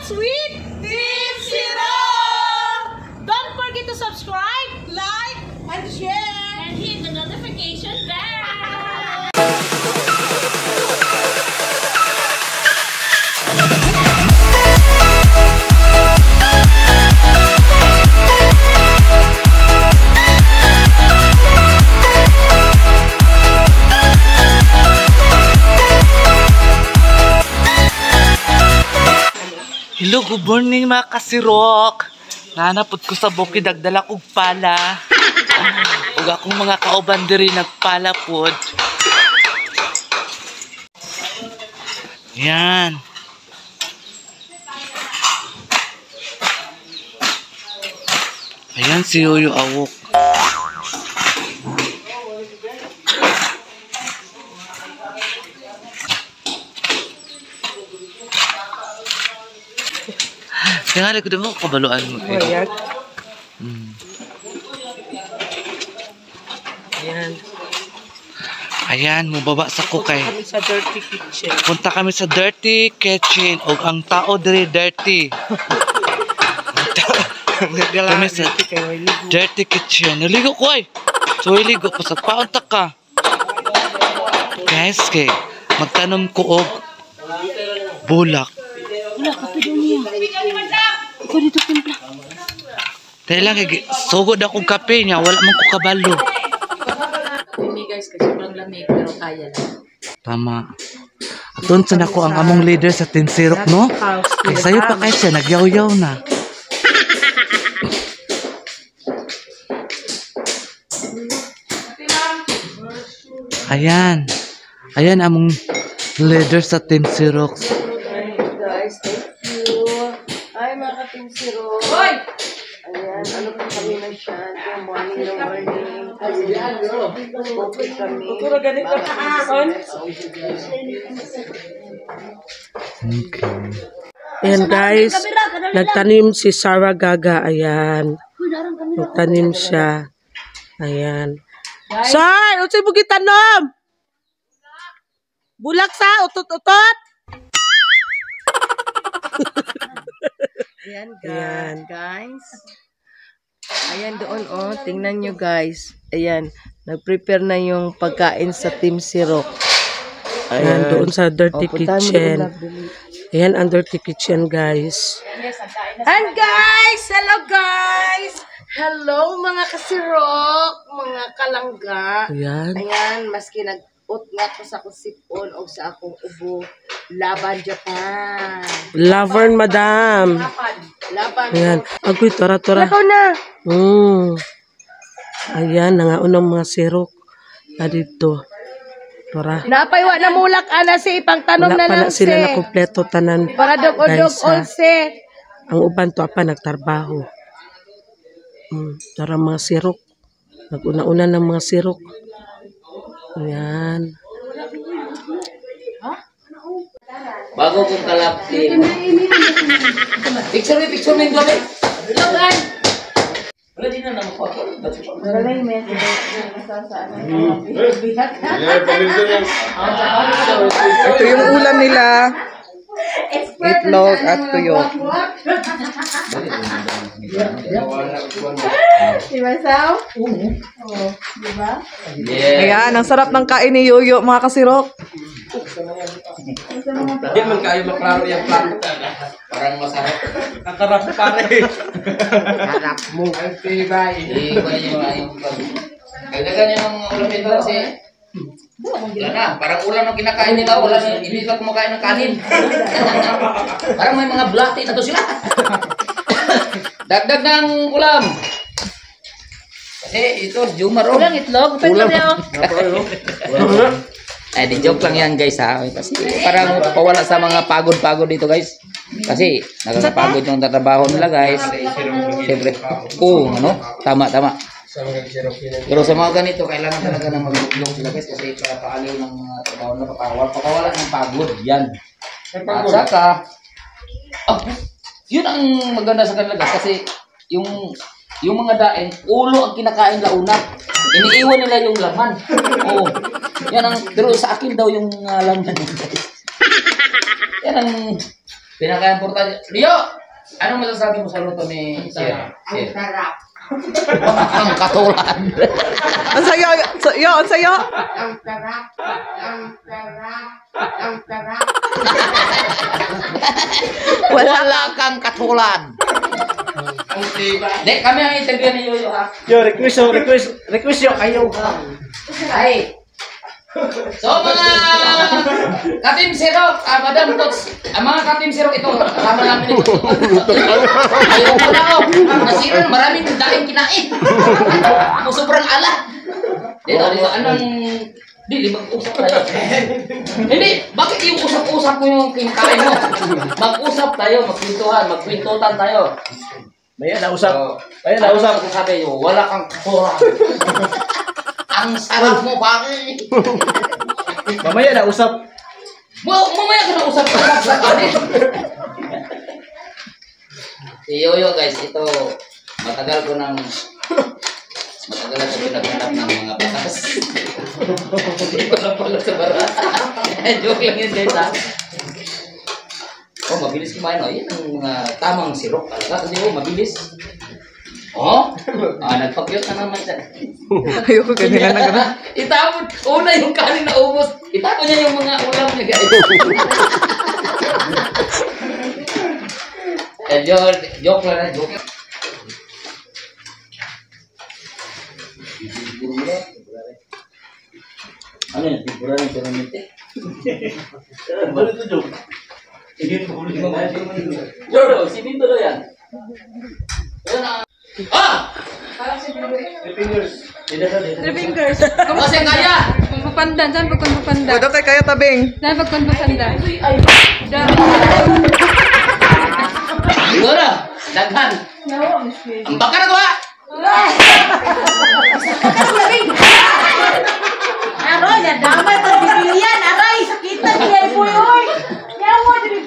sweet Team Zero! Don't forget to subscribe, like, and share, and hit the notification bell! Hello, good morning mga kasirok. Nanapod ko sa bukid, nagdala kong pala. Ug akong mga kauban diri nagpala pod. Yan. Ayan si Yoyo Awok. Kaya nga, mo kabaluan mo. Ayan. Ayan. Ayan, mubaba sa kukay. Kami sa Dirty Kitchen. Punta kami sa Dirty Kitchen. O ang tao diri dirty. Kami sa Dirty Kitchen. Naligo ko ay. So, iligo pa sa paunta ka. Guys, kay magtanom ko og bulak. Wala, kape doon niya. Ikaw dito timpla. Dahil lang, sugod akong kape niya. Wala man ko kabalo. Hindi guys, kasi sobrang lamig, pero kaya lang. Tama. Atun sa nako ang among leader sa Team Zero, no? Kay sayo pa kay siya, nagyaw-yaw na. Ayan. Ayan among leader sa Team Zero. Guys, thank you. Hi mga ka-Team Zero. Hoy! Ayan, ano po kami na siya. Good morning. Okay kami. Puro ganit ka kahapon. Okay. Ayan guys, nagtanim si Sarah Gaga. Ayan. Nagtanim siya. Ayan. Sir, unsay mo gitanom? Bulak sa utot-utot. Ayan Ayan. guys. Ayan doon oh, tingnan nyo guys. Ayan, nag-prepare na yung pagkain sa Team Zero. Ayan, doon sa Dirty puntahan mo Kitchen. doon, Dali. Ayan, ang Dirty Kitchen guys. And guys, hello guys. Hello mga kasirok, mga kalangga. Ayan. Ayan, maski nag-ut nga ko sa akong sipon o sa akong ubo. Laban Japan. Lavern, madam. Laban. Ayan. Agoy, tora-tora. Lakaw na. Ayan, nangaunang mga sirok. Dito. Tora. Napaywa na mulak ana si ipang tanom Wala na pa lang na sila si. na kompleto tanan. Para dog-odog Guys, ha. olse. Ang uban to apa nagtarbaho. Tara mga sirok. Nag-una-una ng mga sirok. Ayan. Bago kong kalapin. Picture mo yung gabi. Wala din na naman po ako. Ito yung ulam nila. Itlog at tuyo. Diba, Sao? Yeah. Ayan, ang sarap ng kain ni Yoyo, mga kasirok. Hindi man kayo maklaro yung plano. Parang masarap. Nakarap pare. Harap mo. Ang tibay. Hindi ko na yung plano. Kagdagan yung ulam ito kasi wala na. Parang ulam ang kinakain nila. Wala na. Hindi sila kumakain ng kanin. Parang may mga blati na to sila. Dagdag ng ulam. Kasi ito, Jumar. Ulang itlog. Ulang. Eh, di joke lang yan guys ha. Kasi parang pawala sa mga pagod-pagod dito guys. Kasi nakakapagod yung tatrabaho nila guys. Siyempre, ano? Tama. Pero sa mga ganito, kailangan talaga na mag-vlog sila guys. Kasi para paaliw ng mga trabaho na papawala ng pagod. Yan. At saka, yun ang maganda sa kanila guys. Kasi yung mga daing, ulo ang kinakain launa. Iniiwan nila yung laman. Oo. Yan ang, pero sa akin daw yung laman. Yan ang Pinaka-importante. Rio, ano masasabi mo sa luto ni Sir? Ang sarap. Ang katulad. Ang sayo, ang sayo. Wala kang katulad. Dek, kami ang interview ni Yoyo ha. Yo, request yo kayo ha. Ay. So mga Katim Sirok, Madam Tots, ang mga Katim Sirok ito, kasama namin ito. Ayaw ko na ako. Nasira na maraming daing kinain. Ako sobrang ala. Dito, anong... Hindi, mag-usap tayo. Hindi, bakit yung usap-usap mo yung kinakain mo? Mag-usap tayo, magkwentuhan tayo. Maya nausap. Ano sabi nyo? Wala kang katulad. Ang sarap mo, pare. Mamaya nausap. Mamaya ka na usap sa kanin. Si Yoyo guys, ito matagal ko pinaghanap ng mga patas. Hindi ko lang pala sa bara. Joke lang yun guys ha. Oh, mabilis kumain oh. Yan ang mga tamang sirok talaga. Kasi oh, mabilis. Oh, nagpakyot na naman siya. Ayoko kanina na gano'n. Itapon, una yung kanin na ubos. Itapon niya yung mga ulam niya guys. Joke lang. Ano yan? Sigura ng turunite. Ano ito, Joe? Jodo, si Binto do yan. Yan ang... Ah! Three fingers. Kasi kaya! Pagpapanda. Saan pagpapanda? Wala tayo kaya tabing. Saan pagpapanda? Siguro, daghan. Ang baka na ko ha! Aroy, nadamay pag bibilian. Aray, sakitan niya po yun. Yawa, dili.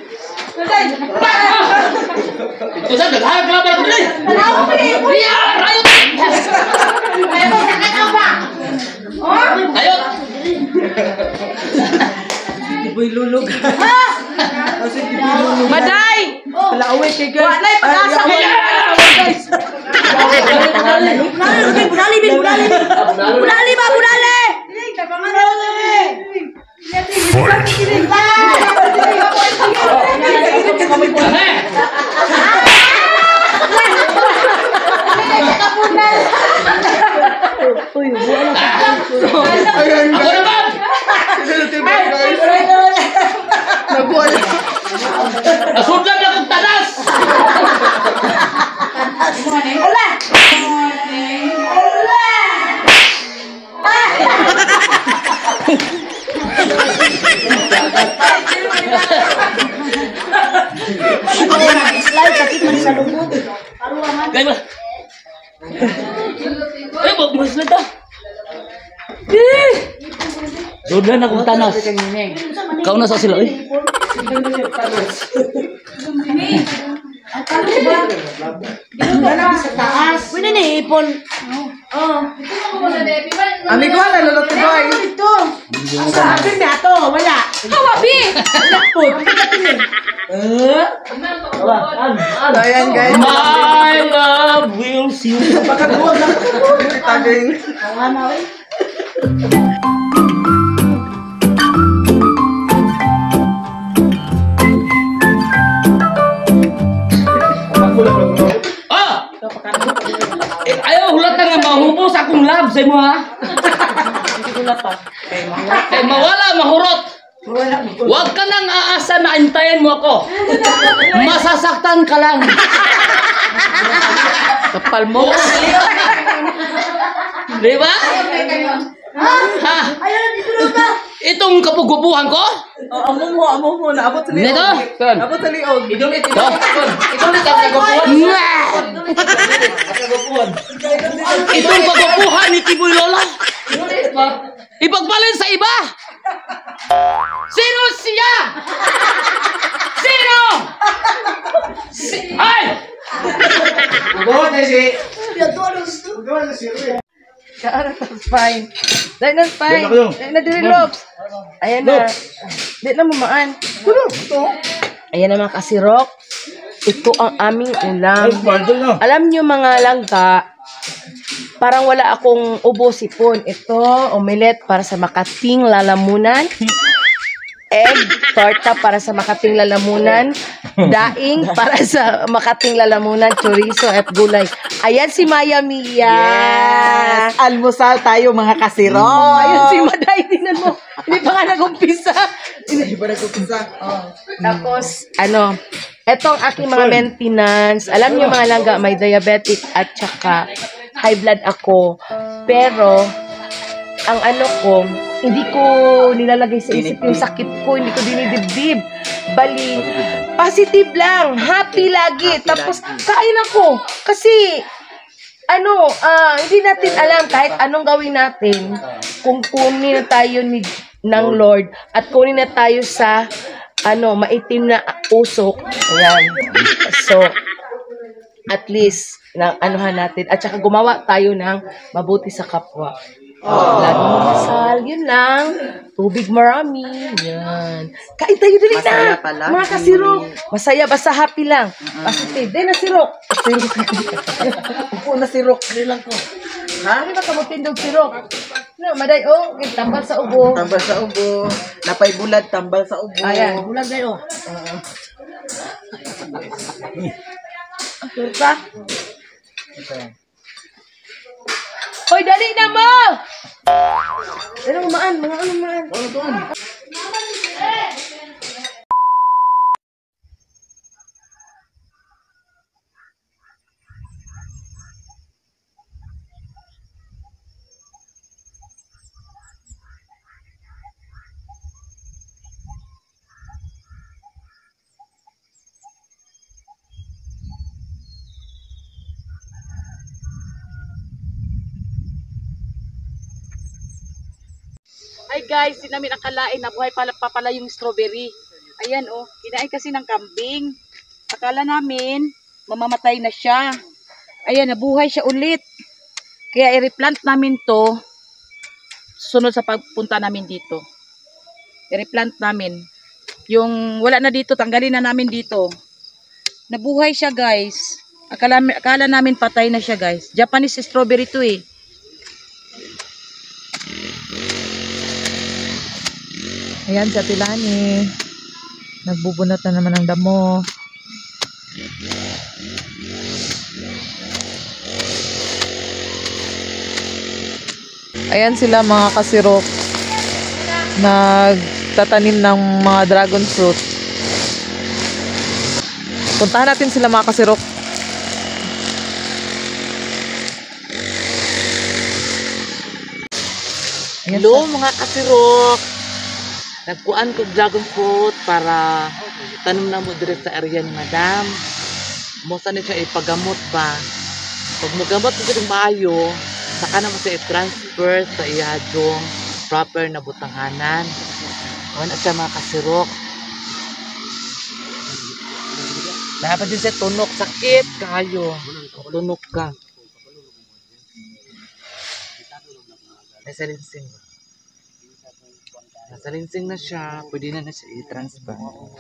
Ito sa daghan ka ba? Tanawa mo niya po Riya! Rayot! Ayaw, nakataw ba? Rayot! Maday! Palaway kay guys. Walay, pag-asa ko yan. Budali, bin, budali. Budali ba, budali? Kami! Ako naman! Nasundan na kong tanas! Wala! Slide, sakit man sa lubog. Gaya ba? Ay, magbuhos na ito. Sundan na kong tanas. Kau na sa sila eh. Pwede na ipon. Amigo, naluluto ko ay. Ito. Sabi na ito, wala. Hawabi! Ayan guys. My love will see you. Pagkakuha na. Tabing. Ah! Ayaw, hulatan nga mahubos akong love sa mo ha. Kay mawala, mahurot. Huwag ka nang aasa na antayin mo ako. Masasaktan ka lang. Kapal mo. Di ba? Ha? Itong kapugupuhan ko? Amo mo. Naabot sa liog. Nito? Abot sa liog. Ito ang kagupuhan. Itong kagupuhan ni Tiboy Lola. Ipagbalin sa iba. Sino siya? Sino? Ay! That's fine. Dahil na fine. Dahil na dili lobs. Ayan na. Di na mamaan. Ayan na mga kasirok. Ito ang aming ulam. Alam nyo mga langka, parang wala akong ubo sipon. Ito, omelette para sa Makating Lalamunan. Egg, torta para sa Makating Lalamunan. Daing para sa Makating Lalamunan. Chorizo at gulay. Ayan si Maya Mia. Yes! Almusal tayo mga kasiro. Oh, ayun si Maday. Tingnan mo. Hindi pa nga nag-umpisa. Hindi ba nagpupinsa? Tapos, etong aking mga maintenance. Alam niyo mga langga, may diabetic at saka high blood ako. Pero, ang ano ko, hindi ko nilalagay sa isip yung sakit ko. Hindi ko dinidibdib. Bali, positive lang. Happy lagi. Tapos, kain ako. Kasi, hindi natin alam kahit anong gawin natin kung kunin na tayo ng Lord at kunin na tayo sa maitim na usok. Ayan. So, at least, anuhan natin. At saka gumawa tayo ng mabuti sa kapwa. Laging magdasal. Yun lang. Tubig marami. Yan. Kain tayo dali na. Mga kasirok. Masaya, basta happy lang. Positive. Dahil na sirok. Upo na sirok. Dili lang ko. Ha? Ano ba kamutindog sirok? No, maday, tambal sa ubo. Tambal sa ubo. Napay bulad, tambal sa ubo. Ayan, bulag kayo. Surka? Hoy, dali na mo! Ano, umaan, mga ano, umaan. Hi guys, di namin akalain na buhay pala yung strawberry. Ayan kinain kasi ng kambing. Akala namin mamamatay na siya. Ayan, nabuhay siya ulit. Kaya i-replant namin to sunod sa pagpunta namin dito. I-replant namin. Yung wala na dito, tanggalin na namin dito. Nabuhay siya guys. Akala namin patay na siya guys. Japanese strawberry to eh. Ayan si Ate Lani. Nagbubunot na naman ng damo. Ayan sila mga kasirok. Nagtatanim ng mga dragon fruit. Puntahan natin sila mga kasirok. Hello mga kasirok. Nagkuan ko dragon fruit para tanom na mo direct sa area ni Madam. Musta na siya ipagamot ba? Pag magamot mo sa maayo, saka na mo siya i-transfer sa iyadong proper na butanganan. Ano siya mga kasirok? Dapat din siya tunok. Sakit kayo. Tunok ka. Nasa linsing. Nasa linsing na siya. Pwede na siya i-transfer.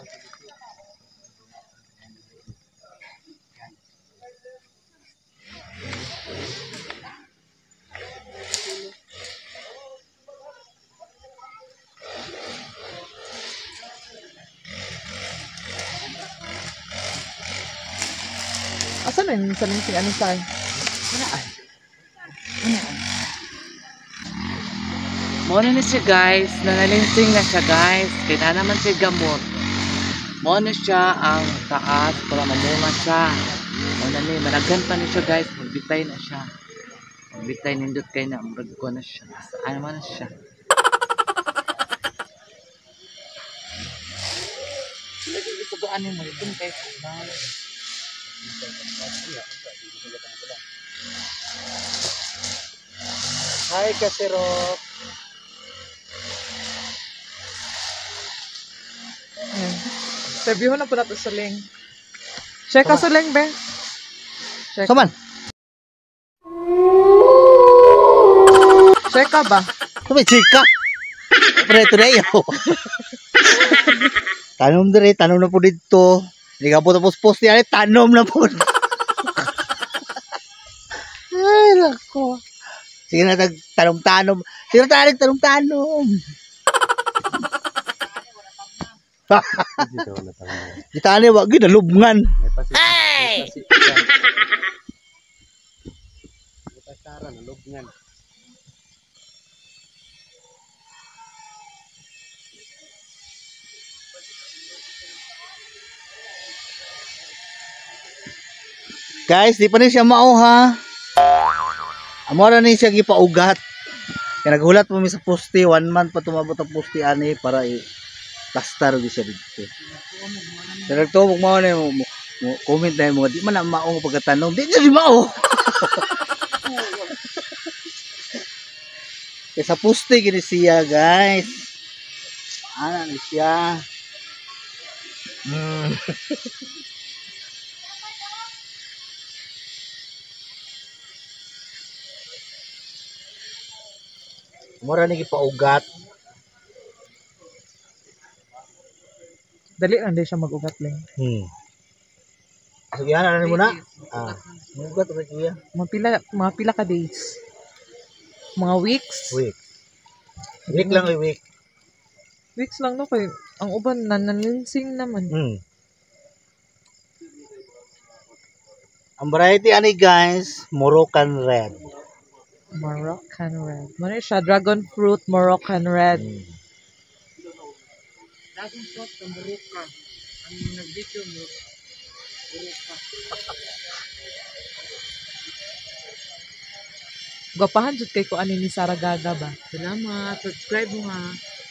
Asan na yung salinsing? Anong saan? Muna na siya guys. Nanalinsing na siya guys. Kaya naman siya gamot. Muna siya ang taas para mamunga siya. Muna na malagyan pa na siya guys. Magbitay na siya. Magbitay nindot kayo na. Maragko na siya. Saan naman na siya. Lagi ito ba ano mo? Ito kayo sa Hi, kasirok. Interviewin na po natin sa Ling. Check ka sa Ling, be. Check. Saman? Check ka ba? Kami chika. Preto na iyo. Tanom dire, tanom na po dito. Hindi ka po tapos post yan, tanom na po. Ay, lako. Sige na, tanom-tanom. Sige na, tanom-tanom. Kita ani, wag yun, nalubngan. Hey! Guys, di pa ni siya mao ha. Amo ra ni siya gipaugat. Kaya naghulat mo mi sa poste, 1 month pa tumabot ang poste ani para i-plaster di siya dito. Pero nagtuwag mo na mo comment na mo, di man na mao pagkatanom. Di di mao. Kaya sa poste gini siya, guys. Ana ni siya. Mura ni gipaugat. Dali lang din siya mag-ugat lang. Sige na mo na. Ugat ra siya. Mga pila ka days. Mga weeks. Week lang week. Weeks lang no kay ang uban nanalinsing naman. Ang variety ani guys, Moroccan red. Moroccan red. Muna siya, dragon fruit, Moroccan red. Dragon fruit ng Moroccan. Ang nag-video mo. Gwapahan jud kay ko ani ni Sara Gaga ba. Salamat. Subscribe mo nga.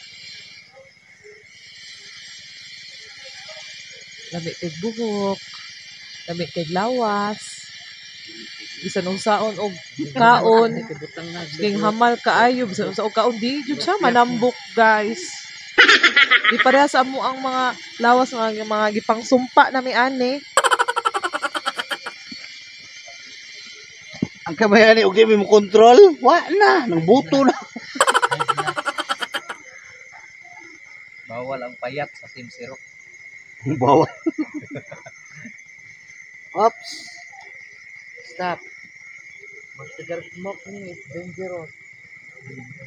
Lami kay buhok. Lami kay lawas. Bisan usaon og kaon. King hamal kaayo bisan usa og kaon di jud siya manambok, guys. Di pareha sa amo ang mga lawas mga gipang sumpa nami ani. Ang kabayan ni okay mo control, wa na, nang buto na. Bawal ang payat sa Team Zero. Bawal. Oops. Stop. Mag-cigarette smoke ni is dangerous.